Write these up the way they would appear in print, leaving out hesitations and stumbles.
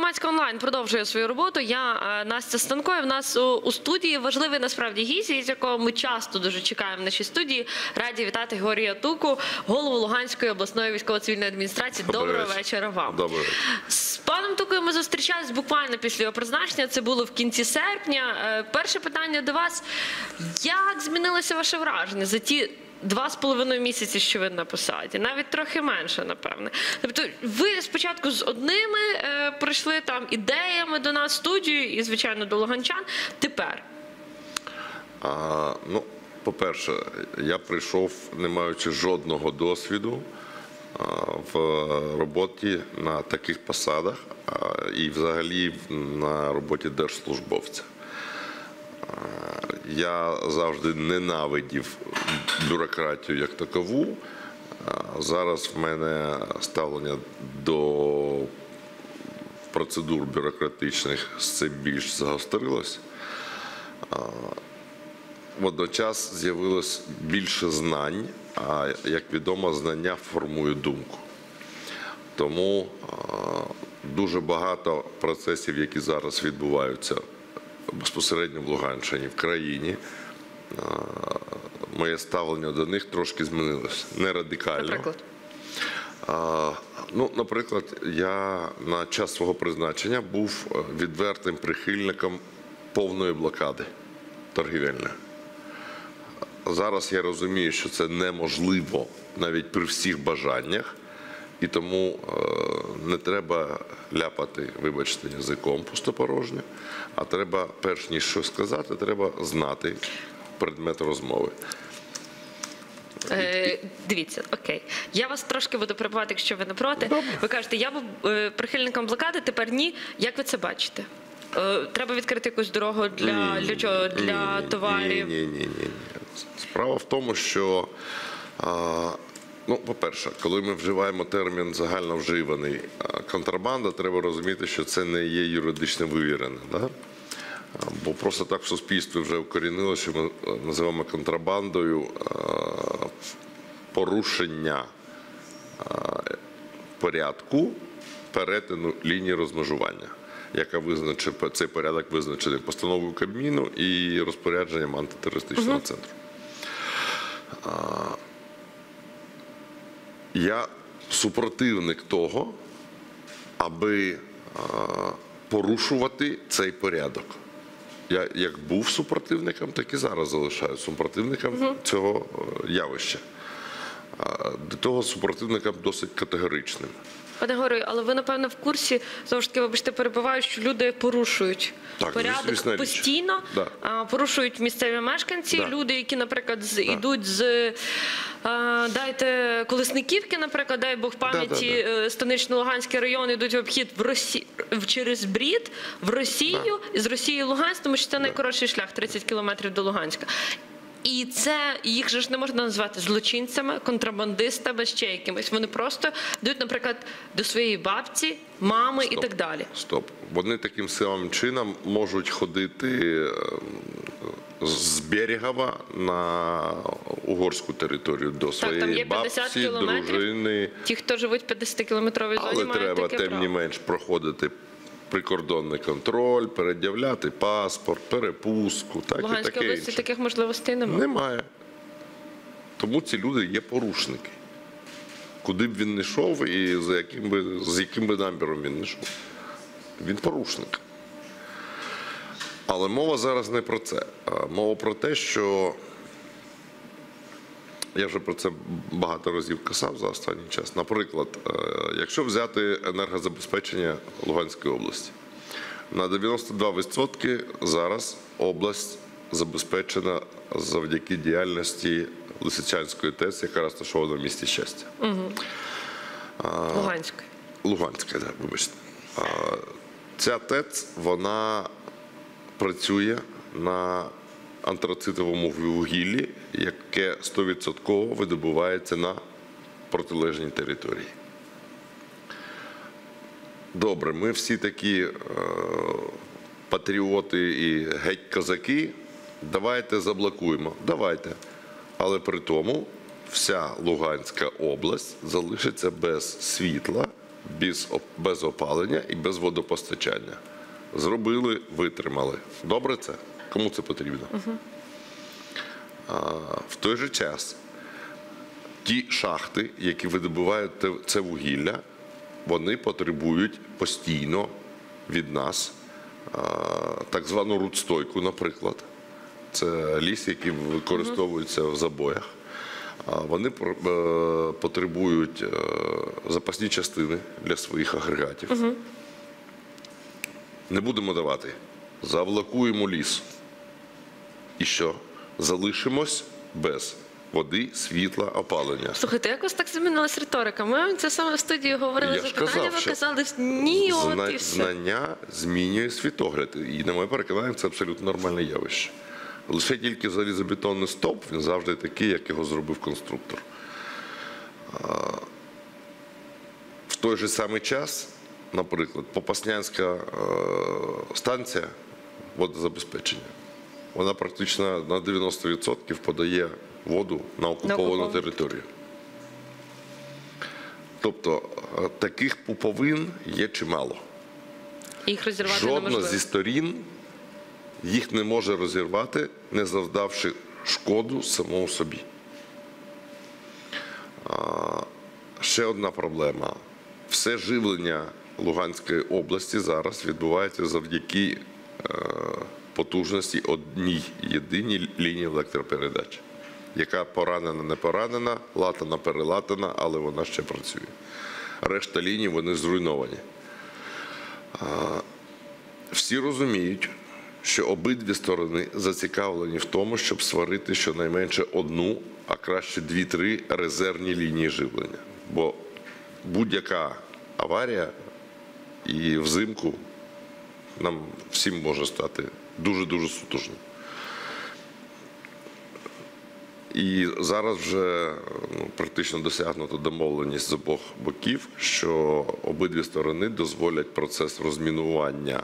Громадська онлайн продовжує свою роботу. Я Настя Станко, і в нас у студії важливий насправді гість, з якого ми часто дуже чекаємо в нашій студії. Раді вітати Георгія Туку, голову Луганської обласної військово-цивільної адміністрації. Доброго вечора вам. Доброго. З паном Тукою ми зустрічались буквально після його призначення. Це було в кінці серпня. Перше питання до вас. Як змінилося ваше враження за ті 2,5 місяці, що ви на посаді, навіть трохи менше, напевне. Тобто ви спочатку з одними прийшли там ідеями до нас в студію і, звичайно, до луганчан. Тепер? Ну, по-перше, я прийшов, не маючи жодного досвіду в роботі на таких посадах і взагалі на роботі держслужбовця. Я завжди ненавидів бюрократію як такову. Зараз в мене ставлення до процедур бюрократичних все більш загострилось. Водночас з'явилось більше знань, а, як відомо, знання формують думку. Тому дуже багато процесів, які зараз відбуваються безпосередньо в Луганщині, в країні, моє ставлення до них трошки змінилось. Не радикально. Наприклад? Наприклад, я на час свого призначення був відвертим прихильником повної блокади торгівельної. Зараз я розумію, що це неможливо навіть при всіх бажаннях, і тому не треба ляпати, вибачте, язиком пустопорожньо, а треба, перш ніж щось сказати, треба знати предмет розмови. Дивіться, окей. Я вас трошки буду перебивати, якщо ви не проти. Добре. Ви кажете, я був прихильником блокади, тепер ні. Як ви це бачите? Треба відкрити якусь дорогу для чого? Для товарів? Ні. Справа в тому, що, по-перше, коли ми вживаємо термін загальновживаний контрабанда, треба розуміти, що це не є юридично вивірене. Да? Бо просто так в суспільстві вже вкорінилося, що ми називаємо контрабандою порушення порядку перетину лінії розмежування, яка визначила, цей порядок визначений постановою Кабміну і розпорядженням антитерористичного центру. Я супротивник того, аби порушувати цей порядок. Я як був супротивником, так і зараз залишаюся супротивником цього явища. До того супротивником досить категоричним. Пане Георгію, але ви, напевно, в курсі, знову ж таки, вибачте, перебиваю, що люди порушують порядок постійно, порушують місцеві мешканці, люди, які, наприклад, йдуть з, Колесниківки, наприклад, дай Бог пам'яті, Станично-Луганський район, йдуть в обхід через Брід, в Росію, і з Росії в Луганськ, тому що це найкоротший шлях, 30 кілометрів до Луганська. І це, їх же ж не можна назвати злочинцями, контрабандистами, ще якимось. Вони просто йдуть, наприклад, до своєї бабці, мами і так далі. Стоп. Вони таким самим чином можуть ходити з Берегова на угорську територію до своєї бабці, дружини. Ті, хто живуть в 50-кілометровій зоні, мають таке право. Але треба, тим не менш, проходити прикордонний контроль, перед'являти паспорт, перепустку, так і таке інше. В Луганській області таких можливостей немає? Немає. Тому ці люди є порушники. Куди б він не йшов і з яким би наміром він не йшов. Він порушник. Але мова зараз не про це. Мова про те, що я вже про це багато разів казав за останній час. Наприклад, якщо взяти енергозабезпечення Луганської області, на 92% зараз область забезпечена завдяки діяльності Лисичанської ТЕЦ, яка розташована в місті Щастя. Луганської. Луганська, так, вибачте. Ця ТЕЦ, вона працює на антрацитовому вугіллі, яке 100% видобувається на протилежній території. Добре, ми всі такі патріоти і геть-козаки, давайте заблокуємо. Давайте. Але при тому вся Луганська область залишиться без світла без опалення і без водопостачання. Зробили, витримали. Добре це? Кому це потрібно? В той же час ті шахти, які видобувають це вугілля, вони потребують постійно від нас так звану рудстойку, наприклад. Це ліс, який використовується в забоях. Вони потребують запасні частини для своїх агрегатів. Не будемо давати. Завлакуємо ліс. І що? Залишимось без води, світла, опалення. Слухайте, як у вас так змінилась риторика? Ми це саме в студії говорили Я за ж питання, казав, ви що казали, ні, от і все. Знання змінює світогляд. І, на моє переконання, це абсолютно нормальне явище. Лише тільки залізобетонний стовп, він завжди такий, як його зробив конструктор. В той же самий час, наприклад, Попаснянська станція водозабезпечення, вона практично на 90% подає воду на окуповану територію. Тобто таких пуповин є чимало. Їх розірвати Жодна неможливо. зі сторін їх не може розірвати, не завдавши шкоду самому собі. Ще одна проблема. Все живлення Луганської області зараз відбувається завдяки потужності одній єдиній лінії електропередач, яка поранена, не поранена, латана, перелатана, але вона ще працює. Решта ліній, вони зруйновані. Всі розуміють, що обидві сторони зацікавлені в тому, щоб створити щонайменше одну, а краще 2-3 резервні лінії живлення. Бо будь-яка аварія і взимку нам всім може стати дуже-дуже сутужним. І зараз вже практично досягнуто домовленість з обох боків, що обидві сторони дозволять процес розмінування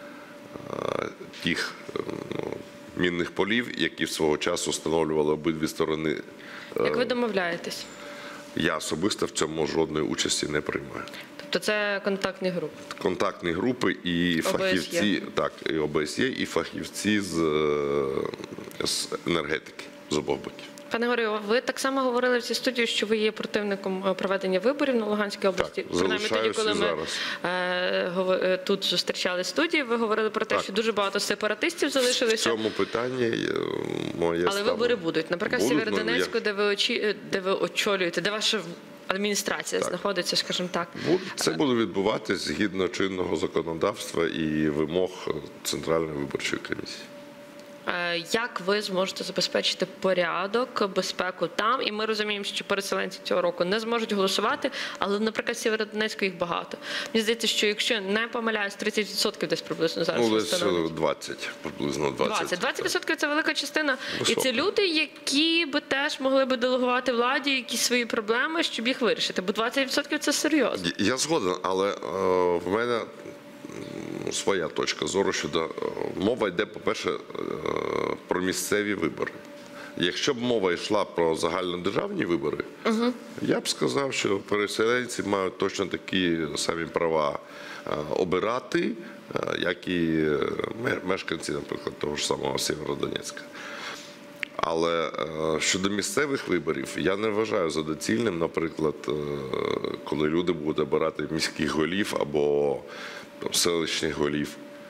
тих мінних полів, які свого часу встановлювали обидві сторони. Як ви домовляєтесь? Я особисто в цьому жодної участі не приймаю. Тобто це контактні групи? Контактні групи і фахівці, так, і ОБСЄ, і фахівці з енергетики з обох боків. Пане Григорію, ви так само говорили в цій студії, що ви є противником проведення виборів на Луганській області. Так, принаймні тоді, коли ми зараз. Тут зустрічали студії, ви говорили про те, Так. що дуже багато сепаратистів В залишилися. цьому питанні моє Але вибори будуть. Наприклад, в Будуть, Сєвєродонецьку, де ви очолюєте, де ваша адміністрація знаходиться, скажімо так. Це буде відбуватись згідно чинного законодавства і вимог Центральної виборчої комісії. Як ви зможете забезпечити порядок, безпеку там? І ми розуміємо, що переселенці цього року не зможуть голосувати, але, наприклад, в Сєвєродонецьку їх багато. Мені здається, що якщо не помиляюсь, 30% десь приблизно зараз Десь встановлюють. 20, приблизно 20. 20% – це велика частина. І Високо. це люди, які би теж могли би делегувати владі якісь свої проблеми, щоб їх вирішити. Бо 20% – це серйозно. Я згоден, але в мене своя точка зору щодо мова йде, по-перше, про місцеві вибори. Якщо б мова йшла про загальнодержавні вибори, я б сказав, що переселенці мають точно такі самі права обирати, як і мешканці, наприклад, того ж самого Сєвєродонецька. Але щодо місцевих виборів, я не вважаю за доцільним, наприклад, коли люди будуть обирати міських голів або селищних голів.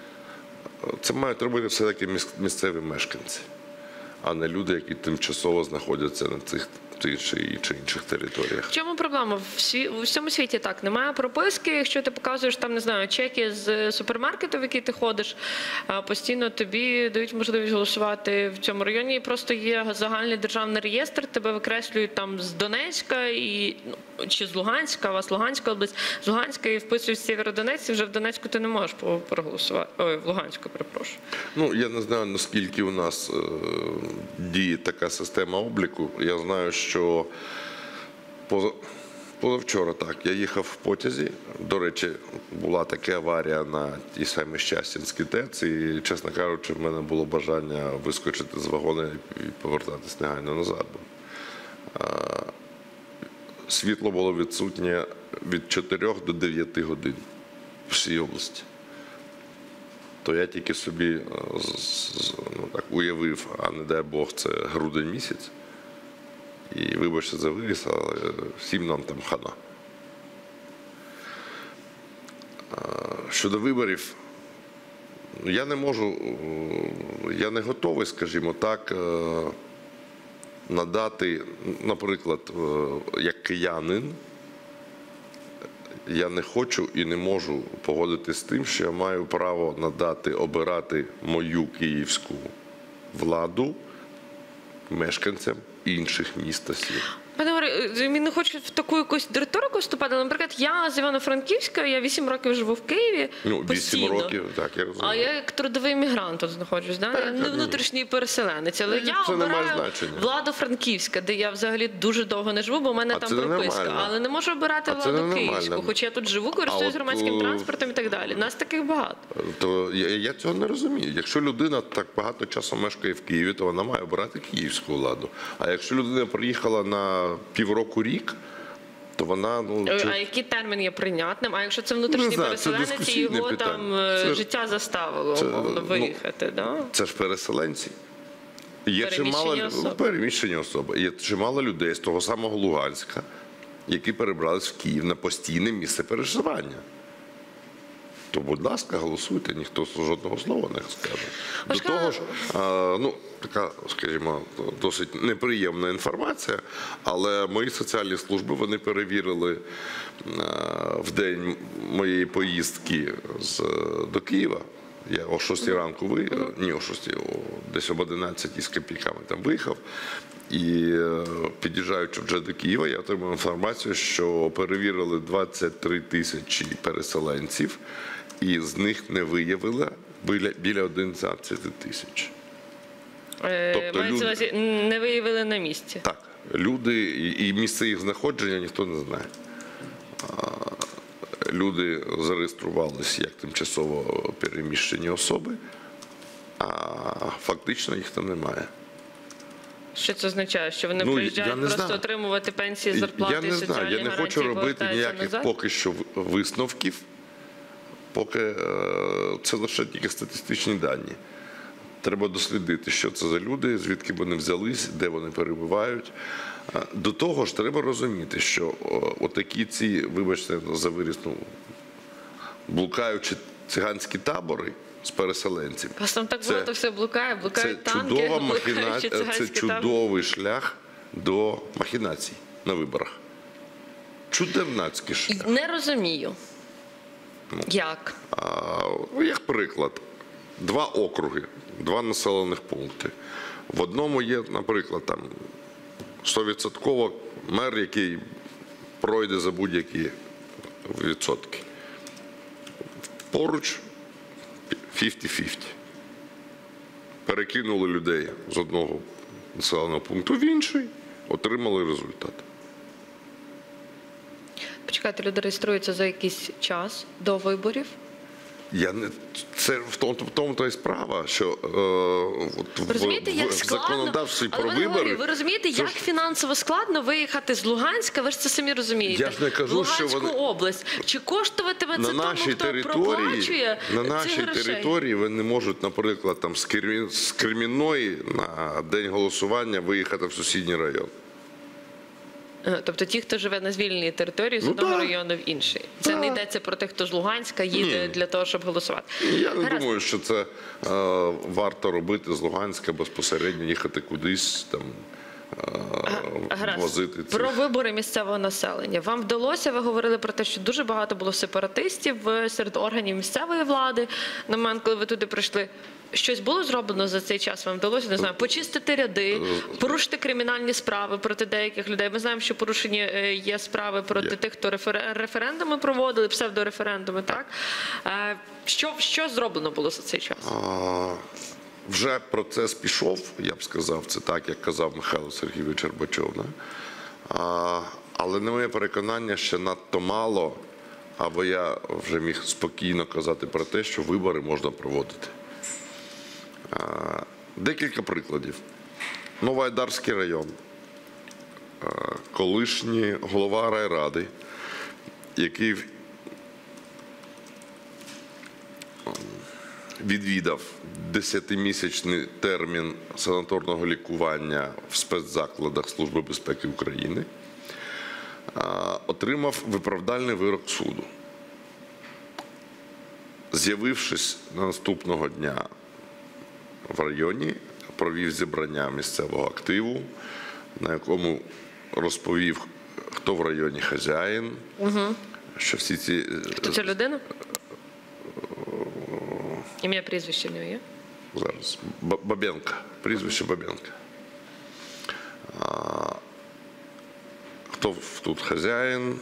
Це мають робити все-таки місцеві мешканці, а не люди, які тимчасово знаходяться на цих чи інших територіях. В чому проблема? У всьому світі так. Немає прописки. Якщо ти показуєш там, не знаю, чеки з супермаркету, в який ти ходиш, постійно тобі дають можливість голосувати в цьому районі. І просто є загальний державний реєстр, тебе викреслюють там з Донецька чи з Луганська, у вас Луганська область, з Луганська і вписують в Сєвєродонець, і вже в Донецьку ти не можеш проголосувати. Ой, в Луганську, перепрошую. Я не знаю, наскільки у нас діє така система обліку. Я знаю, що позавчора так, я їхав в потязі. До речі, була така аварія на тій самій Щастинській ТЕЦ, і, чесно кажучи, в мене було бажання вискочити з вагона і повертатись негайно назад. світло було відсутнє від 4 до 9 годин в всій області. То я тільки собі так уявив, а не дай Бог, це грудень місяць. І вибачте за виріс, але всім нам там хана. Щодо виборів, я не готовий, скажімо так, надати, наприклад, як киянин, я не хочу і не можу погодитися з тим, що я маю право обирати мою київську владу мешканцям інших міст та сіл. Пане Ігоре, я не хочу в таку якусь риторику вступати, але, наприклад, я з Івано-Франківська, я 8 років живу в Києві. 8 постійно. років, так, я розумію. А я як трудовий мігрант тут знаходжусь, да? Я не внутрішній переселенець, але я це не має обираю значення. владу Франківська, де я взагалі дуже довго не живу, бо в мене там це прописка. нормально. Але не можу обирати це владу нормально. київську, хоч я тут живу, користуюсь от, громадським транспортом і так далі. Нас таких багато. То я цього не розумію. Якщо людина так багато часу мешкає в Києві, то вона має обирати київську владу. А якщо людина приїхала на півроку, рік, то вона... А який термін є прийнятним? А якщо це внутрішній Не знаю, це переселенець, і дискусійне його питання. там життя заставило умовно виїхати, да? Це ж переселенці. Є Переміщені особи. переміщені особи. Є чимало людей з того самого Луганська, які перебрались в Київ на постійне місце переживання. То, будь ласка, голосуйте, ніхто жодного слова не скаже. До того ж, така, скажімо, досить неприємна інформація, але мої соціальні служби, вони перевірили в день моєї поїздки до Києва. Я о 6 ранку виїхав, ні о 6, десь об 11 з копійками там виїхав. І під'їжджаючи вже до Києва, я отримав інформацію, що перевірили 23 тисячі переселенців, і з них не виявили біля 11 тисяч. Тобто люди не виявили на місці? Так. Люди і місце їх знаходження ніхто не знає. Люди зареєструвалися як тимчасово переміщені особи, а фактично їх там немає. Що це означає? Що вони приїжджають просто отримувати пенсії, зарплати і соціальні гарантії? Я не хочу робити ніяких поки що висновків, поки це лише тільки статистичні дані. Треба дослідити, що це за люди, звідки вони взялись, де вони перебувають. До того ж, треба розуміти, що отакі ці, вибачте за виріс, блукаючі циганські табори з переселенців. Вас там так багато все блукає, блукають танки, чудова блукаючі циганські це чудовий шлях до махінацій на виборах. Чудернацький шлях. Не розумію. Як? Як приклад, 2 округи, 2 населених пункти. В одному є, наприклад, там 100% мер, який пройде за будь-які відсотки. Поруч 50-50. Перекинули людей з одного населеного пункту в інший, отримали результат. Почекайте, люди реєструються за якийсь час до виборів? Це в тому то і справа, що в законодавстві про вибори... Ви розумієте, як фінансово складно виїхати з Луганська? Ви ж це самі розумієте. Я ж не кажу, Луганську що вони... область. Чи коштуватиме це тому, хто проплачує на нашій території вони можуть, наприклад, там, з Кремінної на день голосування виїхати в сусідній район. Тобто ті, хто живе на звільненій території з одного району в інший. Це не йдеться про тих, хто з Луганська їде для того, щоб голосувати. Я не думаю, що це варто робити з Луганська безпосередньо, їхати кудись, там, возити цих. Про вибори місцевого населення. Вам вдалося, ви говорили про те, що дуже багато було сепаратистів серед органів місцевої влади на момент, коли ви туди прийшли. Щось було зроблено за цей час? Вам вдалося, не знаю, почистити ряди, порушити кримінальні справи проти деяких людей? Ми знаємо, що порушені є справи проти тих, хто референдуми проводили, псевдореферендуми, так? Що зроблено було за цей час? Вже процес пішов, я б сказав, це так, як казав Михайло Сергійович Горбачов. Але на моє переконання, ще надто мало, аби я вже міг спокійно казати про те, що вибори можна проводити. Декілька прикладів. Новоайдарський район. колишній голова райради, який відвідав 10-місячний термін санаторного лікування в спецзакладах Служби безпеки України, отримав виправдальний вирок суду. З'явившись наступного дня в районі, провів зібрання місцевого активу, на якому розповів, хто в районі хазяїн, що всі ці... Хто ця людина? Ім'я, прізвище в нього є? Зараз. Бабенко. Прізвище Бабенко. Хто тут хазяїн?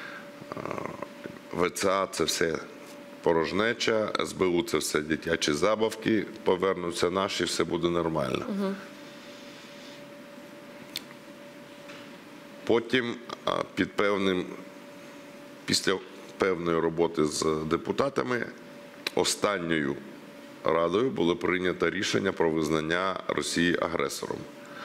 ВЦА – це все порожнеча, СБУ – це все дитячі забавки, повернуться наші, все буде нормально. Потім після певної роботи з депутатами, останньою радою було прийнято рішення про визнання Росії агресором.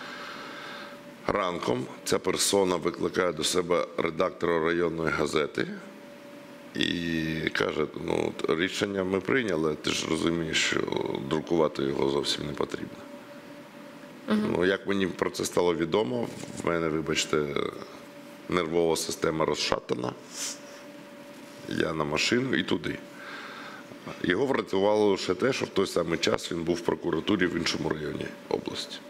Ранком ця персона викликає до себе редактора районної газети і каже, ну, рішення ми прийняли, ти ж розумієш, що друкувати його зовсім не потрібно. Ну, як мені про це стало відомо, в мене, вибачте, нервова система розшатана. Я на машину і туди. Його врятувало лише те, що в той самий час він був в прокуратурі в іншому районі області.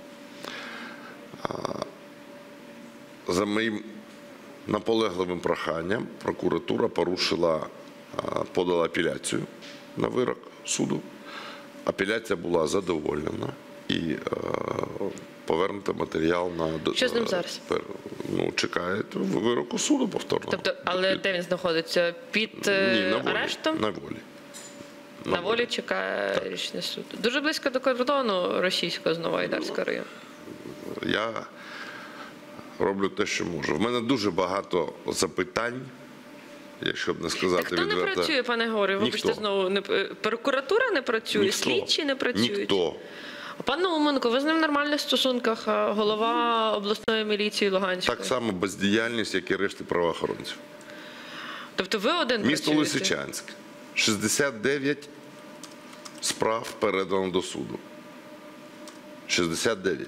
За моїм наполегливим проханням прокуратура подала апеляцію на вирок суду. Апеляція була задоволена і повернуто матеріал на... Що з ним зараз? Ну, чекає вироку суду повторно. Тобто, але де він знаходиться? Під арештом? На волі. На волі чекає рішення суду. Дуже близько до кордону російського з Новоайдарського району. Я роблю те, що можу. В мене дуже багато запитань, якщо б не сказати Хто відверто. не працює, пане Григорію? Вибачте, знову, прокуратура не працює, Ніхто. слідчі не працюють? Ніхто. Пан Науменко, ви з ним в нормальних стосунках, голова обласної міліції Луганської. Так само бездіяльність, як і решти правоохоронців. Тобто ви один Місто працюєте? Лисичанськ. 69 справ передано до суду. 69.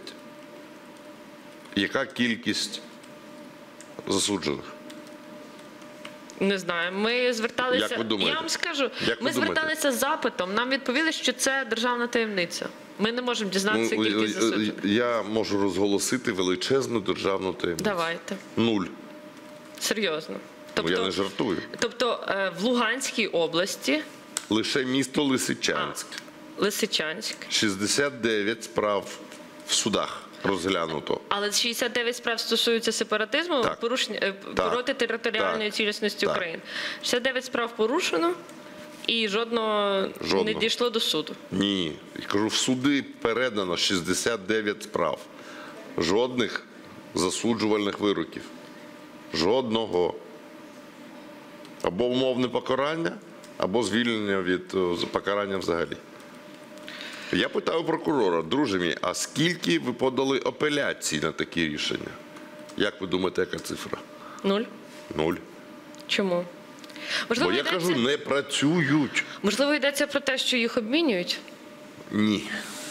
Яка кількість засуджених? Не знаю. Ми зверталися. Як ви думаєте? Я вам скажу, Як ми ви думаєте? зверталися з запитом. Нам відповіли, що це державна таємниця. Ми не можемо дізнатися кількість засуджених. Я можу розголосити величезну державну таємницю. Давайте. 0. Серйозно. Ну, я не жартую. Тобто в Луганській області, Лише місто Лисичанськ. Лисичанськ, 69 справ в судах розглянуто. але 69 справ стосуються сепаратизму, Так. порушення проти територіальної Так. цілісності Так. України. 69 справ порушено і жодного не Жодного. дійшло до суду. Ні. Я кажу, в суди передано 69 справ. Жодних засуджувальних вироків. Жодного. Або умовне покарання, або звільнення від покарання взагалі. Я питаю прокурора, друже мій, а скільки ви подали апеляцій на такі рішення? Як ви думаєте, яка цифра? 0. 0. Чому? Можливо, Бо я кажу, не працюють. Можливо, йдеться про те, що їх обмінюють? Ні.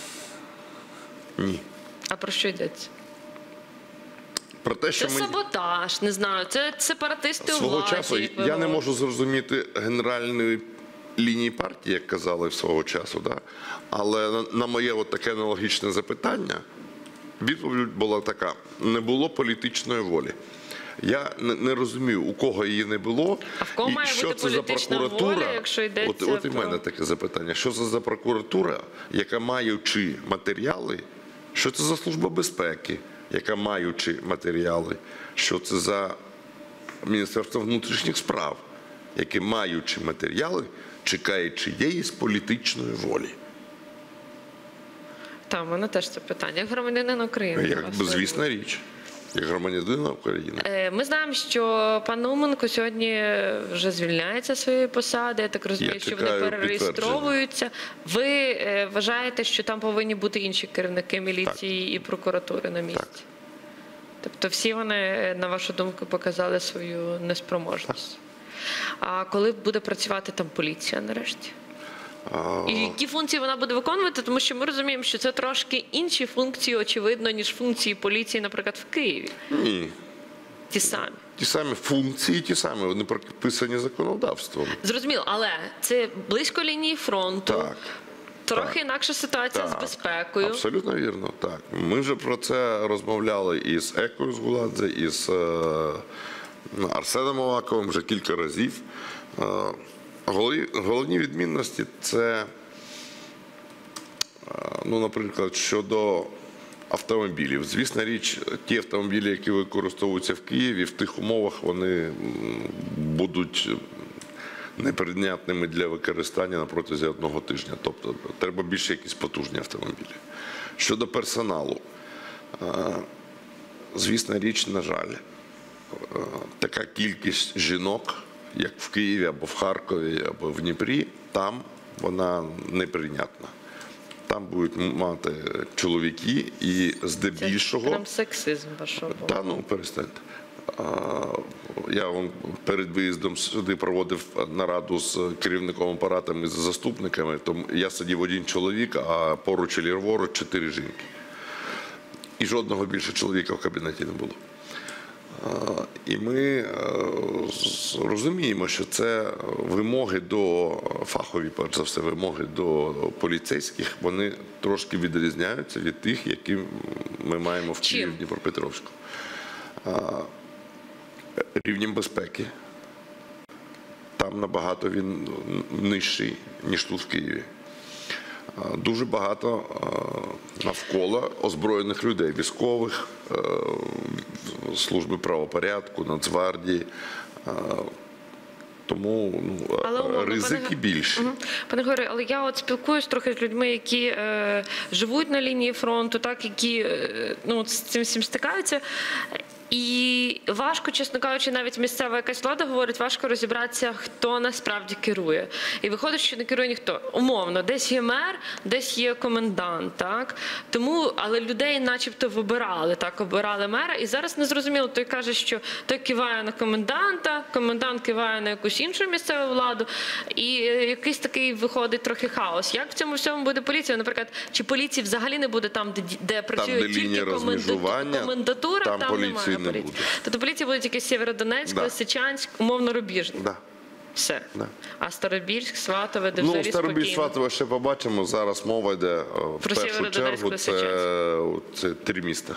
Ні. А про що йдеться? Про те, що Це ми... саботаж, не знаю, це сепаратисти у Свого владі. часу як ви я не говорите. можу зрозуміти генеральної лінії партії, як казали свого часу, да? Але на моє от таке аналогічне запитання відповідь була така: не було політичної волі. Я не розумію, у кого її не було, А в кого і має що бути це за політична прокуратура. воля, якщо йдеться От і в про- мене таке запитання: що це за прокуратура, яка, маючи матеріали, що це за служба безпеки, яка, маючи матеріали, що це за Міністерство внутрішніх справ, яке, маючи матеріали, чекає чиєїсь політичної волі. Так, в мене теж це питання. Як громадянин України. Як вас звісна річ, як громадянина України. Ми знаємо, що пан Науменко сьогодні вже звільняється з своєї посади. Я так розумію, Я що вони чекаю перереєстровуються. Ви вважаєте, що там повинні бути інші керівники міліції і прокуратури на місці? Тобто всі вони, на вашу думку, показали свою неспроможність. А коли буде працювати там поліція нарешті? І які функції вона буде виконувати? Тому що ми розуміємо, що це трошки інші функції, очевидно, ніж функції поліції, наприклад, в Києві. Ні. Ті самі. Ті самі функції, ті самі, вони прописані законодавством. Зрозуміло, але це близько лінії фронту. Так. Трохи Так. інакша ситуація з безпекою. Абсолютно вірно, так. Ми вже про це розмовляли із Екою Згуладзе, із Арсеном Аваковим вже кілька разів. Головні відмінності – це, ну, наприклад, щодо автомобілів. Звісна річ, ті автомобілі, які використовуються в Києві, в тих умовах вони будуть неприйнятними для використання на протязі одного тижня. Тобто треба більше якісь потужні автомобілі. Щодо персоналу, звісна річ, на жаль, така кількість жінок, як в Києві, або в Харкові, або в Дніпрі, там вона неприйнятна. Там будуть мати чоловіки і здебільшого... Це прям сексизм вашого. Та ну, перестаньте. Я перед виїздом сюди проводив нараду з керівником апаратом і з заступниками. Тому я сидів один чоловік, а поруч і ліворуч 4 жінки. І жодного більше чоловіка в кабінеті не було. І ми розуміємо, що це вимоги до фахові, перш за все, вимоги до поліцейських, вони трошки відрізняються від тих, які ми маємо в Києві, в Дніпропетровську. Рівнем безпеки. Там набагато він нижчий, ніж тут в Києві. Дуже багато навколо озброєних людей, військових, служби правопорядку, Нацгвардії. Тому ризики більші. Пане Григорію, але я от спілкуюсь трохи з людьми, які живуть на лінії фронту, так, які з цим всім стикаються. І важко, чесно кажучи, навіть місцева якась влада говорить, важко розібратися, хто насправді керує. І виходить, що не керує ніхто. Умовно, десь є мер, десь є комендант, так? Тому, але людей начебто вибирали, так, обирали мера. І зараз незрозуміло, той каже, що той киває на коменданта, комендант киває на якусь іншу місцеву владу. І якийсь такий виходить трохи хаос. Як в цьому всьому буде поліція? Наприклад, чи поліції взагалі не буде там, де працює тільки комендатура, там немає. Тобто поліція буде тільки Сєвєродонецьк, Лисичанськ, умовно Рубіжний. Да. Все. Да. А Старобільськ, Сватове, де взагалі спокійно? Старобільськ, Сватове ще побачимо. Зараз мова йде в першу чергу, це 3 міста.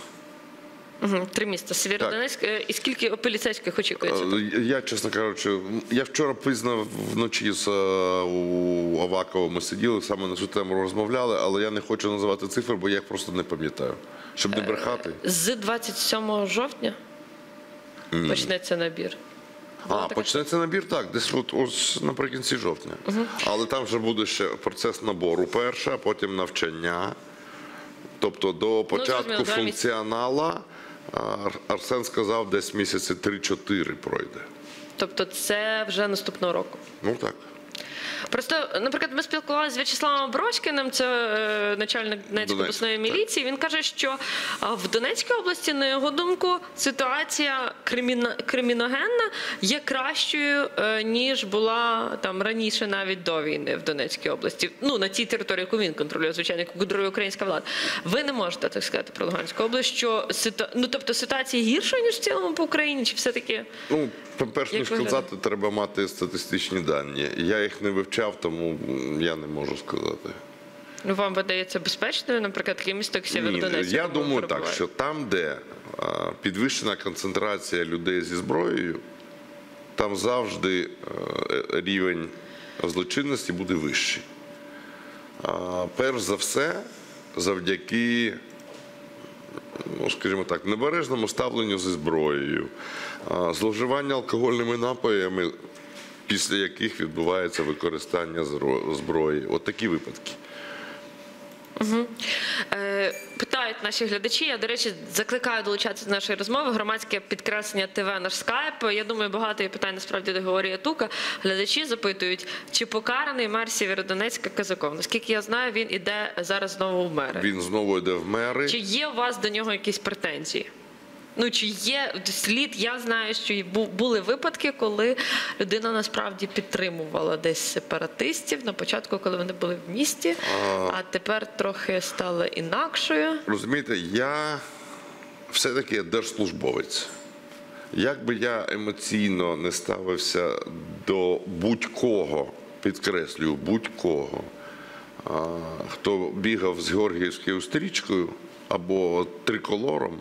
3 міста. Сєвєродонецьк. І скільки поліцейських очікується? Я, чесно кажучи, я вчора пізно вночі з Аваковим ми сиділи, саме на цю тему розмовляли, але я не хочу називати цифри, бо я їх просто не пам'ятаю. Щоб не брехати. З 27 жовтня почнеться набір. Почнеться набір, так, десь ось наприкінці жовтня. Але там вже буде ще процес набору перший, а потім навчання. Тобто до початку функціонала, Арсен сказав, десь місяці 3-4 пройде. Тобто це вже наступного року? Ну так. Просто, наприклад, ми спілкувалися з В'ячеславом Броськіним, це начальник Донецької обласної міліції. Він каже, що в Донецькій області, на його думку, ситуація криміногенна є кращою, ніж була там раніше, навіть до війни в Донецькій області. Ну, на тій території, яку він контролює, звичайно, яку контролює українська влада. Ви не можете так сказати про Луганську область, що тобто ситуація гірша, ніж в цілому по Україні, чи все-таки? Ну, перш ніж сказати, треба мати статистичні дані. Я їх не вивчав, тому я не можу сказати. Ну, вам видається безпечною, наприклад, таке місто, як Сєвєродонецьк? Я думаю так, що там, де підвищена концентрація людей зі зброєю, там завжди рівень злочинності буде вищий. Перш за все, завдяки, ну, скажімо так, небережному ставленню зі зброєю, зловживання алкогольними напоями, після яких відбувається використання зброї. От такі випадки. Питають наші глядачі. Я, до речі, закликаю долучатися до нашої розмови. Громадське підкреслення ТВ, наш скайп. Я думаю, багато є питань насправді до Григорія Тука. Глядачі запитують, чи покараний мер Сєвєродонецька Казаков? Наскільки я знаю, він іде зараз знову в мери. Він знову йде в мери. Чи є у вас до нього якісь претензії? Ну, чи є слід, я знаю, що були випадки, коли людина насправді підтримувала десь сепаратистів на початку, коли вони були в місті, а тепер трохи стала інакшою. Розумієте, я все-таки держслужбовець. Як би я емоційно не ставився до будь-кого, підкреслюю, будь-кого, хто бігав з георгіївською стрічкою або триколором,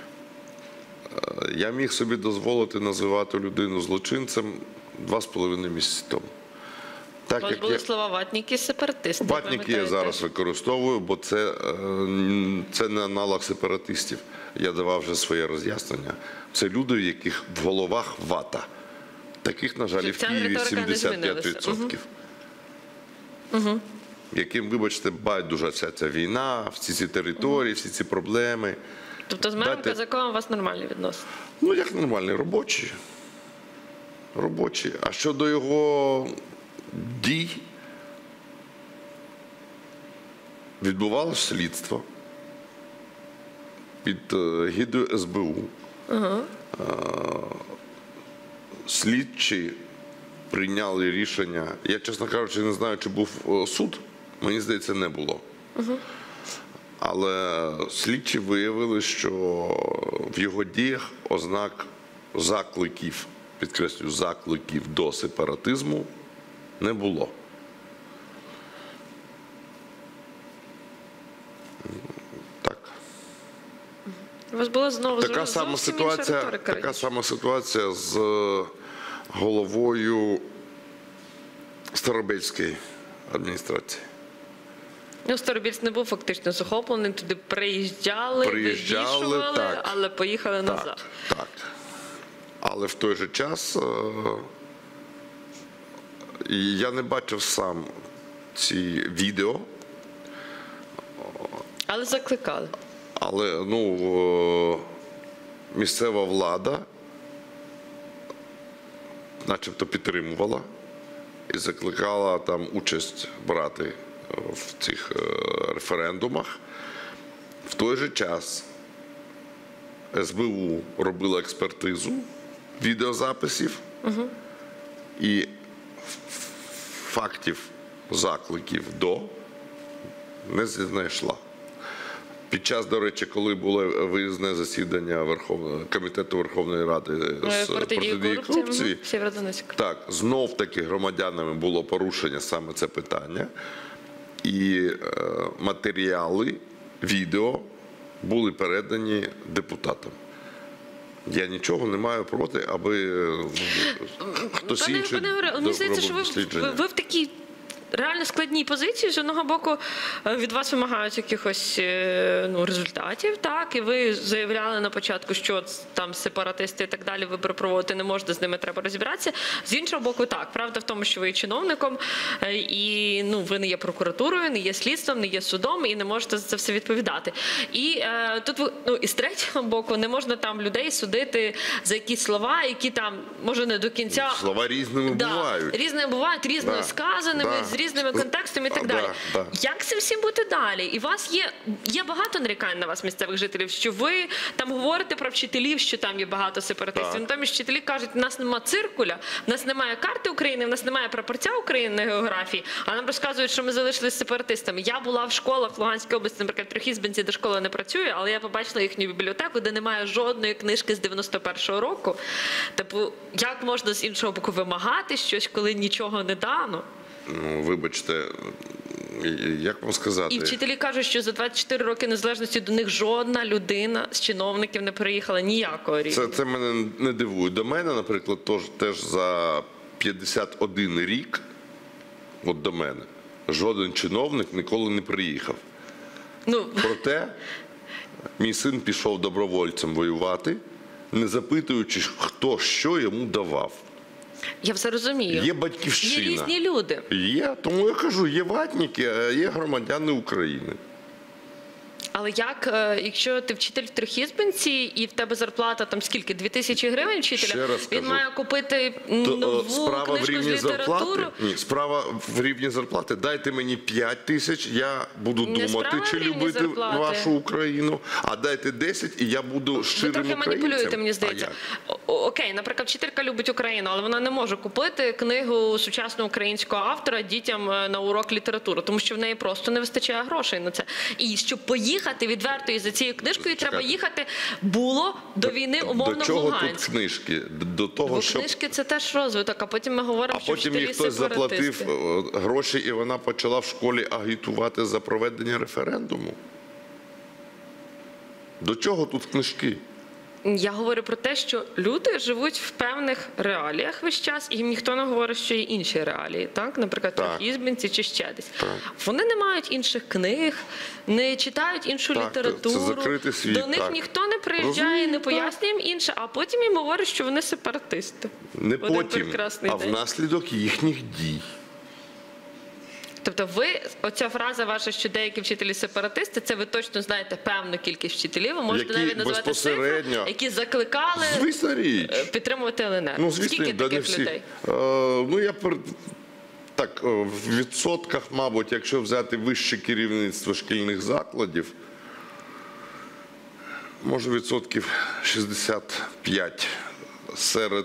я міг собі дозволити називати людину злочинцем 2,5 місяці тому. У вас були слова ватніки сепаратисти. Ватніки я зараз використовую, бо це не аналог сепаратистів. Я давав вже своє роз'яснення. Це люди, в яких в головах вата. Таких, на жаль, і в Києві 75%. Яким, вибачте, байдужа вся ця війна, всі ці території, всі ці проблеми. Тобто з мером Казаком у вас нормальні відносини? Ну, як нормальні, робочі. Робочі. А щодо його дій, відбувалося слідство під гідою СБУ. Слідчі прийняли рішення. Я, чесно кажучи, не знаю, чи був суд. Мені здається, не було. Але слідчі виявили, що в його діях ознак закликів, підкреслюю, закликів до сепаратизму не було. Так. У вас була знову Така сама ситуація з головою Старобільської адміністрації. Ну, Старобільськ не був фактично захоплений, туди приїжджали, вивішували, так, але поїхали назад. Так. Але в той же час я не бачив сам ці відео. Але закликали. Але, місцева влада начебто підтримувала і закликала там участь брати в цих референдумах. В той же час СБУ робила експертизу відеозаписів і фактів закликів до не знайшла. Під час, до речі, коли було виїзне засідання Комітету Верховної Ради з протидії корупції, так, знов-таки громадянами було порушення саме це питання. І матеріали, відео були передані депутатам. Я нічого не маю проти, аби хтось інший робив дослідження. Ви в такій реально складній позиції. З одного боку, від вас вимагають якихось результатів, так, і ви заявляли на початку, що там сепаратисти і так далі, вибори проводити не можна, з ними треба розібратися. З іншого боку, так, правда в тому, що ви є чиновником, і ви не є прокуратурою, не є слідством, не є судом, і не можете за це все відповідати. І тут, і з третього боку, не можна там людей судити за якісь слова, які там, може, не до кінця... Слова різними бувають. Різними бувають, різними сказаними, з різними контекстами і так далі. Як це всім бути далі? І у вас є багато нарікань на вас, місцевих жителів, що ви там говорите про вчителів, що там є багато сепаратистів. Натомість вчителі кажуть, у нас немає циркуля, у нас немає карти України, у нас немає прапорця України на географії, а нам розказують, що ми залишилися сепаратистами. Я була в школах в Луганській області, наприклад, в Трьохізбинці, де школа не працює, але я побачила їхню бібліотеку, де немає жодної книжки з 91-го року. Тобто, як можна з іншого боку вимагати щось, коли нічого не дано? Вибачте, як вам сказати? І вчителі кажуть, що за 24 роки незалежності до них жодна людина з чиновників не приїхала ніякого рівня. Це мене не дивує. До мене, наприклад, теж за 51 рік, от до мене, жоден чиновник ніколи не приїхав. Проте мій син пішов добровольцем воювати, не запитуючи, хто що йому давав. Я все розумію. Є батьківщина. Є різні люди. Є, тому я кажу, є ватніки, а є громадяни України. Але як, якщо ти вчитель в Трьохізбинці і в тебе зарплата там скільки, 2000 гривень Ще вчителя, раз він кажу, має купити То, нову справа в книжку з рівні зарплати. літератури? Ні, справа в рівні зарплати. Дайте мені 5 тисяч, я буду Не думати, справа чи в рівні любити зарплати. вашу Україну. А дайте 10, і я буду Ви щирим трохи українцем. маніпулюєте, мені здається. А як? Окей, наприклад, вчителька любить Україну, але вона не може купити книгу сучасного українського автора дітям на урок літератури, тому що в неї просто не вистачає грошей на це. І щоб поїхати відверто із за цією книжкою, треба Чекайте. їхати було до війни умовно До в чого тут Луганськ. книжки? До того, Бо що... книжки це теж розвиток, а потім ми А говоримо, що потім їй вчителі хтось заплатив сепаратисти. гроші, і вона почала в школі агітувати за проведення референдуму. До чого тут книжки? Я говорю про те, що люди живуть в певних реаліях весь час, і їм ніхто не говорить, що є інші реалії, так? Наприклад, Так. в Ізбінці чи ще десь. Так. Вони не мають інших книг, не читають іншу Так, літературу. це закритий світ, До них так. ніхто не приїжджає, Розумію, не так. пояснює їм інше, а потім їм говорять, що вони сепаратисти. Не В один потім, прекрасний а день. внаслідок їхніх дій. Тобто оця фраза ваша, що деякі вчителі сепаратисти, це ви точно знаєте певну кількість вчителів, ви можете Які навіть назвати цифру, безпосередньо- які закликали Звісно річ. підтримувати ЛНР. Ну, звісно, Скільки да, не таких всі. людей? Так, в відсотках, мабуть, якщо взяти вище керівництво шкільних закладів, може відсотків 65 серед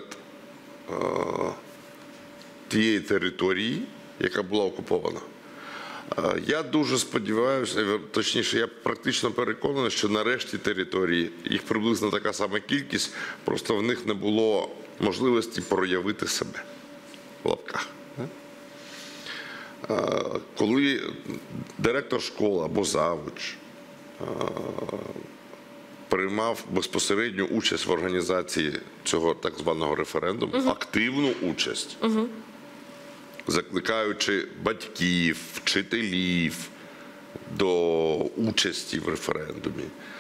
тієї території, яка була окупована. Я дуже сподіваюся, точніше, я практично переконаний, що на решті території їх приблизно така сама кількість, просто в них не було можливості проявити себе в лапках. Коли директор школи або завуч приймав безпосередню участь в організації цього так званого референдуму, активну участь, закликаючи батьків, вчителів до участі в референдумі.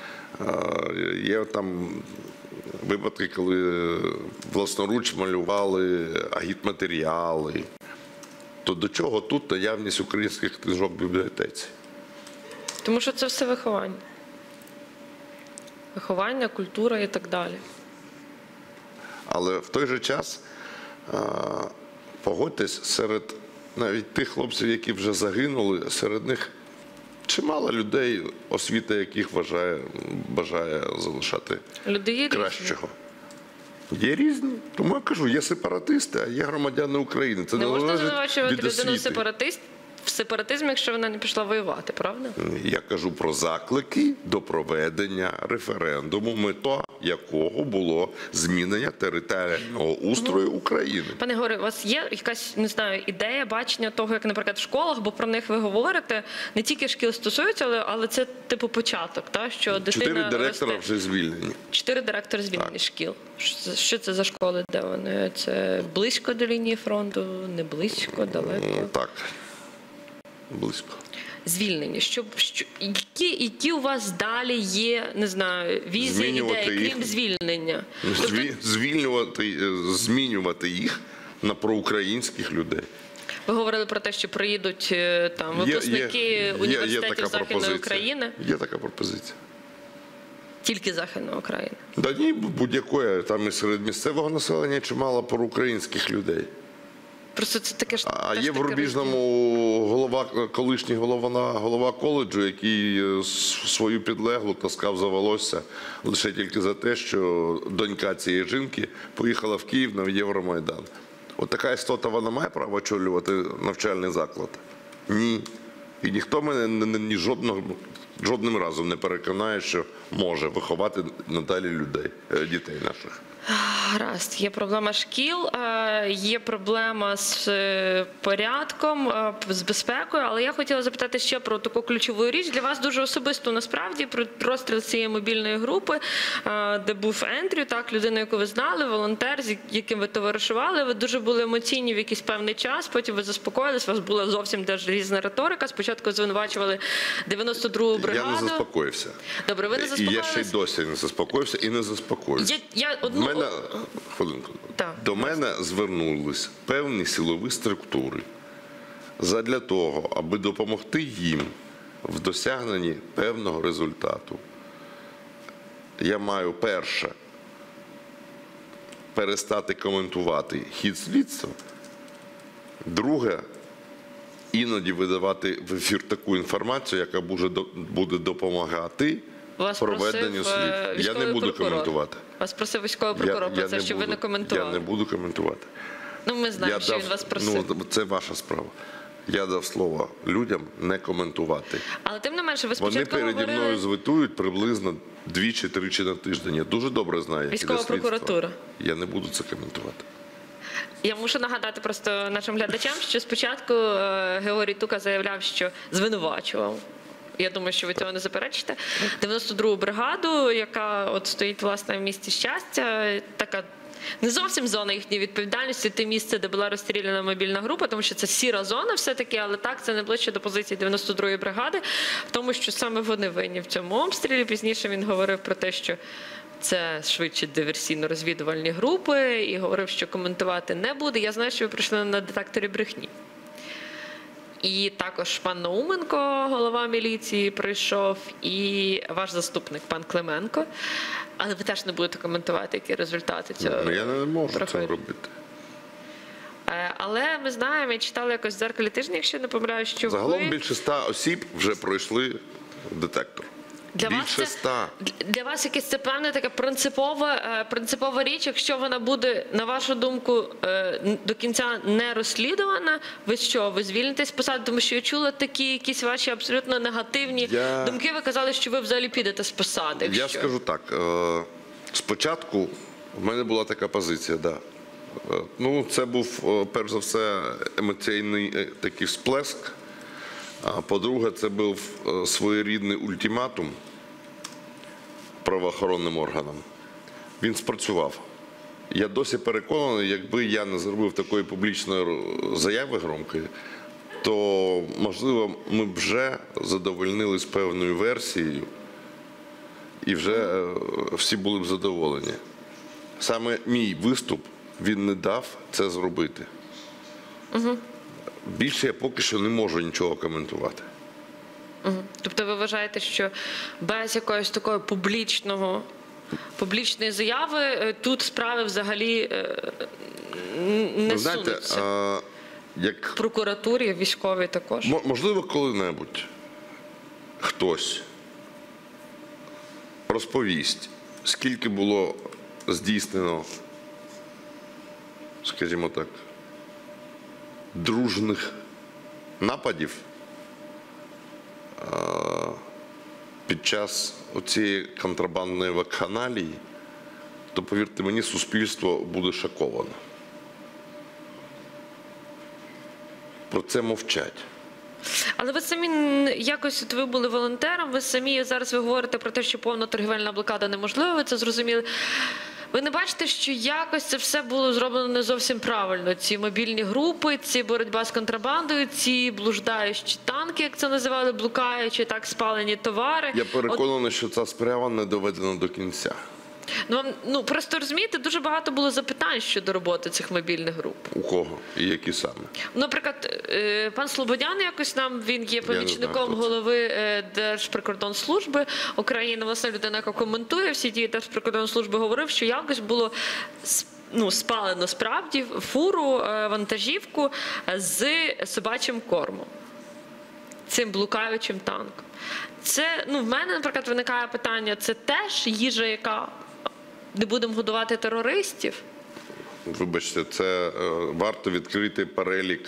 Є там випадки, коли власноруч малювали агітматеріали. То до чого тут наявність українських книжок в бібліотеці? Тому що це все виховання. Виховання, культура і так далі. Але в той же час, погодьтесь, серед навіть тих хлопців, які вже загинули, серед них чимало людей, освіта яких бажає залишати Люди є різні. кращого. Є різні. Тому я кажу, є сепаратисти, а є громадяни України. Це Не можна залежить звинувачувати від людину освіти. в сепаратизмі, якщо вона не пішла воювати, правда? Я кажу про заклики до проведення референдуму, мета якого було змінення територіального устрою України. Пане Горе, у вас є якась, не знаю, ідея, бачення того, як, наприклад, в школах, бо про них ви говорите, не тільки шкіл стосується, але це типу початок, та, що дитина 4 директора росте. вже звільнені. 4 директори звільнені шкіл. Що це за школи, де вони? Це близько до лінії фронту, не близько, далеко? Так, близько. Звільнені. Які у вас далі є, не знаю, візії, Змінювати ідеї, їх. крім звільнення? Змінювати їх на проукраїнських людей. Ви говорили про те, що приїдуть там випускники університетів Західної України. Є така пропозиція. Тільки Західної України. Да ні, будь-якої, там і серед місцевого населення чимало проукраїнських людей. Просто це таке ж. А теж є в таке Рубіжному колишній голова коледжу, який свою підлеглу таскав за волосся лише тільки за те, що донька цієї жінки поїхала в Київ на Євромайдан. От така істота, вона має право очолювати навчальний заклад? Ні. І ніхто мене жодним разом не переконає, що може виховати надалі дітей наших. Гаразд, є проблема шкіл, є проблема з порядком, з безпекою, але я хотіла запитати ще про таку ключову річ для вас дуже особисто насправді, про розстріл цієї мобільної групи, де був Ендрю, так, людина, яку ви знали, волонтер, з яким ви товаришували, ви дуже були емоційні в якийсь певний час, потім ви заспокоїлись, у вас була зовсім теж різна риторика, спочатку звинувачували 92-гу бригаду. Я не заспокоївся. Добре, ви не І заспокоїлись? я ще й досі не заспокоївся і не заспокоюся. Хвилинку. Так. До мене звернулись певні силові структури задля того, аби допомогти їм в досягненні певного результату. Я маю перше перестати коментувати хід слідства. Друге, іноді видавати в ефір таку інформацію, яка буде допомагати Вас проведенню просив, слідства. Я не військовий буду прокурор. коментувати. Вас просив військовий прокурор про це, щоб ви не коментували. Я не буду коментувати. Ну, ми знаємо, що він вас просив. Ну, це ваша справа. Я дав слово людям не коментувати. Але тим не менше, ви Вони спочатку переді мною говорили... звітують приблизно 2-3 на тиждень. Я дуже добре знаю, як Військова іде слідство. прокуратура. Я не буду це коментувати. Я мушу нагадати просто нашим глядачам, що спочатку Георгій Тука заявляв, що звинувачував. Я думаю, що ви цього не заперечите. 92-гу бригаду, яка от стоїть, власне, в місті Щастя, така не зовсім зона їхньої відповідальності, те місце, де була розстріляна мобільна група, тому що це сіра зона все-таки, але так, це найближче до позиції 92-ї бригади, тому що саме вони винні в цьому обстрілі. Пізніше він говорив про те, що це швидше диверсійно-розвідувальні групи, і говорив, що коментувати не буде. Я знаю, що ви прийшли на детекторі брехні. І також пан Науменко, голова міліції, прийшов, і ваш заступник, пан Клименко. Але ви теж не будете коментувати, які результати цього. Ну, я не можу проходять. цього робити. Але ми знаємо, я читала якось в «Дзеркалі тижня», якщо не помиляюсь, що Загалом ви... більше 100 осіб вже пройшли детектор. Більше 100. Для вас якась це певна така принципова річ, якщо вона буде, на вашу думку, до кінця не розслідувана, ви що, ви звільнитесь з посади? Тому що я чула такі якісь ваші абсолютно негативні думки, ви казали, що ви взагалі підете з посади. Я скажу так, спочатку в мене була така позиція, да. Ну, це був, перш за все, емоційний такий сплеск. А по-друге, це був своєрідний ультиматум правоохоронним органам. Він спрацював. Я досі переконаний, якби я не зробив такої публічної заяви громкої, то, можливо, ми б вже задовольнились певною версією і вже всі були б задоволені. Саме мій виступ, він не дав це зробити. Більше я поки що не можу нічого коментувати. Тобто ви вважаєте, що без якоїсь такої публічної заяви тут справи взагалі не сунуться? Як В прокуратурі, військовій також? Можливо, коли-небудь хтось розповість, скільки було здійснено, скажімо так, дружних нападів під час оцієї контрабандної вакханалії, то, повірте мені, суспільство буде шоковано. Про це мовчать. Але ви самі якось, от ви були волонтером, ви самі зараз ви говорите про те, що повна торгівельна блокада неможлива, ви це зрозуміли. Ви не бачите, що якось це все було зроблено не зовсім правильно? Ці мобільні групи, ці боротьба з контрабандою, ці блуждаючі танки, як це називали, блукаючі, так, спалені товари. Я переконаний, що ця справа не доведена до кінця. Ну, просто розумієте, дуже багато було запитань щодо роботи цих мобільних груп. У кого і які саме? Наприклад, пан Слободян якось він є знаю, помічником хто це. голови Держприкордонслужби України. Власне, людина, яка коментує всі дії Держприкордонслужби, говорив, що якось було спалено справді фуру, вантажівку з собачим кормом. Цим блукаючим танком. Це, в мене, наприклад, виникає питання, це теж їжа, яка не будемо годувати терористів? Вибачте, це варто відкрити перелік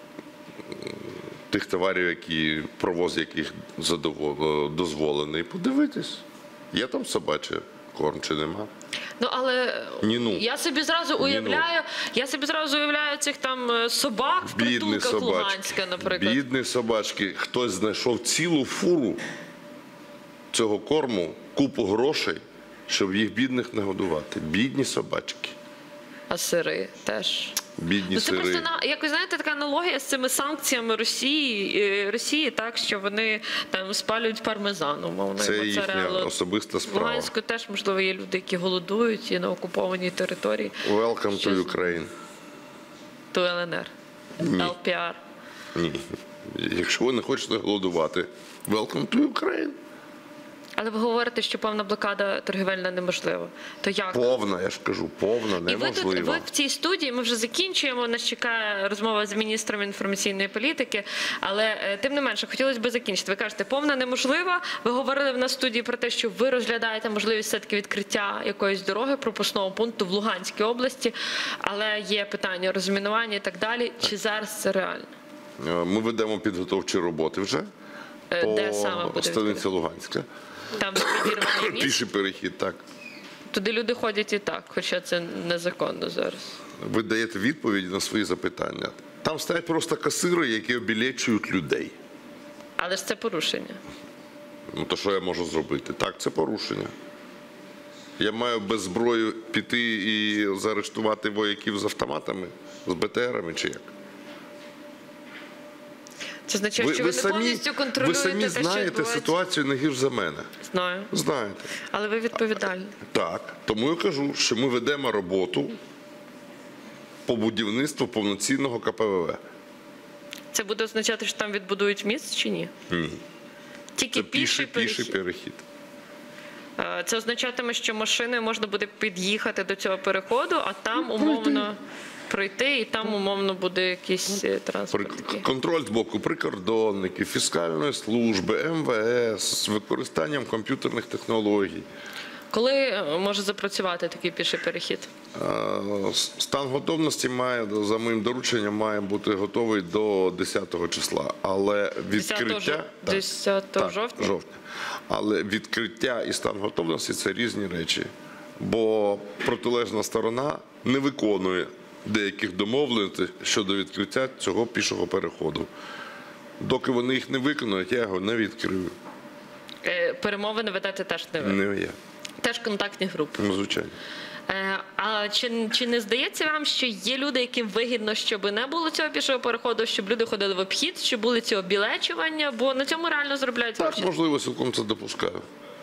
тих товарів, які провоз яких дозволений. Подивитись, є там собачий корм чи нема. Але я собі зразу уявляю цих там собак в притулках Луганська, наприклад. Бідні собачки. Хтось знайшов цілу фуру цього корму, купу грошей, щоб їх бідних не годувати. Бідні собачки. А сири теж. Бідні Це сири. просто, якось, знаєте, така аналогія з цими санкціями Росії, так, що вони там спалюють пармезан, умовно. Це їхня моцареллу. особиста В справа. Луганську теж, можливо, є люди, які голодують і на окупованій території. Welcome to Ukraine. To ЛНР. Ні. ЛПР. Ні. Якщо ви не хочете голодувати, welcome to Ukraine. Але ви говорите, що повна блокада торгівельна неможлива. То як? Повна, я ж кажу, повна, І ви тут, неможлива. ви в цій студії, ми вже закінчуємо, нас чекає розмова з міністром інформаційної політики, але тим не менше, хотілося б закінчити. Ви кажете, повна неможлива, ви говорили в нас в студії про те, що ви розглядаєте можливість все-таки відкриття якоїсь дороги, пропускного пункту в Луганській області, але є питання розмінування і так далі. Чи зараз це реально? Ми ведемо підготовчі роботи вже Де саме по буде станиці відкрито? Луганська. Там відірваний міст? Піший перехід, так. Туди люди ходять і так, хоча це незаконно зараз. Ви даєте відповіді на свої запитання. Там стоять просто касири, які обілечують людей. Але ж це порушення. Ну, то що я можу зробити? Так, це порушення. Я маю без зброї піти і заарештувати вояків з автоматами, з БТРами чи як? Це означає, що ви не повністю ви контролюєте самі те, що знаєте відбувається? ситуацію не гірш за мене. Знаю. Знаєте. Але ви відповідальні. Так. Тому я кажу, що ми ведемо роботу по будівництву повноцінного КПВВ. Це буде означати, що там відбудують міст чи ні? Ні. Тільки Це піший перехід. перехід. Це означатиме, що машиною можна буде під'їхати до цього переходу, а там умовно пройти, і там умовно буде якийсь транспорт. такий. Контроль з боку прикордонників, фіскальної служби, МВС, з використанням комп'ютерних технологій. Коли може запрацювати такий піший перехід? Стан готовності має, за моїм дорученням, має бути готовий до 10 числа. Але відкриття 10 жовтня? жовтня. Але відкриття і стан готовності це різні речі. Бо протилежна сторона не виконує деяких домовленостей щодо відкриття цього пішого переходу. Доки вони їх не виконують, я його не відкрию. Перемовини ведете теж не ви? Не я. Теж контактні групи. Ну, звичайно. А чи не здається вам, що є люди, яким вигідно, щоб не було цього пішого переходу, щоб люди ходили в обхід, щоб були ці обілечування, бо на цьому реально заробляють Так, гроші? можливо, цілком це допускаю.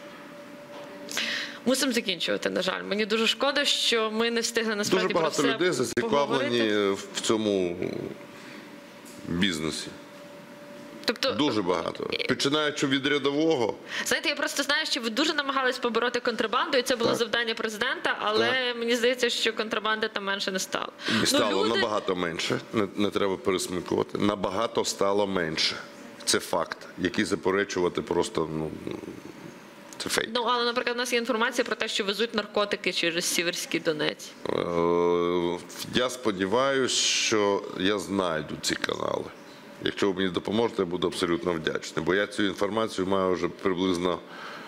Мусимо закінчувати, на жаль. Мені дуже шкода, що ми не встигли насправді Дуже багато про все людей зацікавлені поговорити. в цьому бізнесі. Тобто, Дуже багато. Починаючи від рядового, знаєте, я просто знаю, що ви дуже намагались побороти контрабанду, і це було завдання президента, але мені здається, що контрабанди там менше не стало. і стало люди... набагато менше, не треба пересмикувати, набагато стало менше. Це факт, який заперечувати просто, це фейк. Ну, але, наприклад, у нас є інформація про те, що везуть наркотики через Сіверський Донець. Я сподіваюся, що я знайду ці канали. Якщо ви мені допоможете, я буду абсолютно вдячний. Бо я цю інформацію маю вже приблизно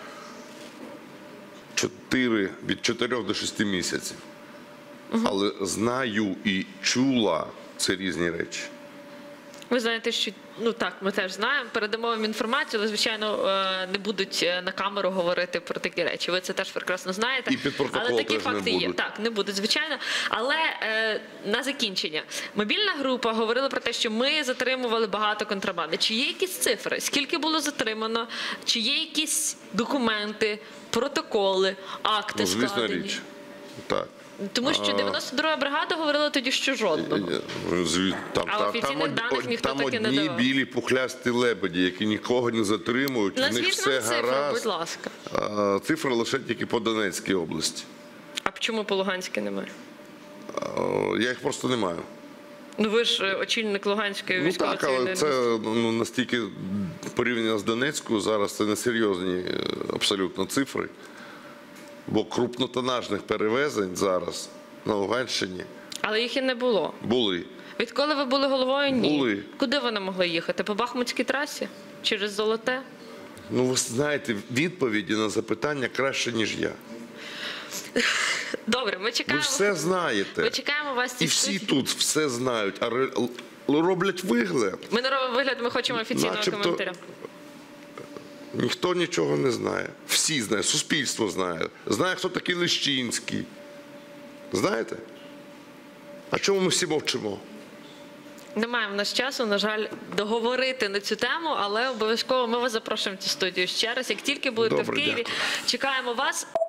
від 4 до 6 місяців. Але знаю і чула – це різні речі. Ви знаєте, що ми теж знаємо, передамо вам інформацію, але, звичайно, не будуть на камеру говорити про такі речі. Ви це теж прекрасно знаєте. І під протокол але такі теж не факти є. будуть. Так, не будуть, звичайно. Але на закінчення. Мобільна група говорила про те, що ми затримували багато контрабанди. Чи є якісь цифри? Скільки було затримано? Чи є якісь документи, протоколи, акти Звісно, складені? річ. Так. Тому що 92-га бригада говорила тоді, що жодного. А офіційних даних ніхто там таки не одні давав. білі пухлясті лебеді, які нікого не затримують, в них Назвіть все нам цифру, будь гаразд. ласка. Цифри лише тільки по Донецькій області. А чому по Луганській немає? Я їх просто не маю. Ну ви ж очільник Луганської Ну так, військово-цивільної але це настільки порівняно з Донецькою, зараз це несерйозні абсолютно цифри. Бо крупнотонажних перевезень зараз на Луганщині Але їх і не було. були. Відколи ви були головою? Ні. Були. Куди вони могли їхати? По Бахмутській трасі? Через Золоте? Ну, ви знаєте, відповіді на запитання краще, ніж я. Добре, ми Ви чекаємо. все знаєте. Ми чекаємо вас. в цій І всі студії. тут все знають, а роблять вигляд. Ми не робимо вигляд, ми хочемо офіційного Начебто- коментаря. Ніхто нічого не знає. Всі знають, суспільство знає. Знає, хто такий Лещинський. Знаєте? А чому ми всі мовчимо? Немає в нас часу, на жаль, договорити на цю тему, але обов'язково ми вас запрошуємо в цю студію ще раз. Як тільки будете Добре, в Києві, дякую. чекаємо вас.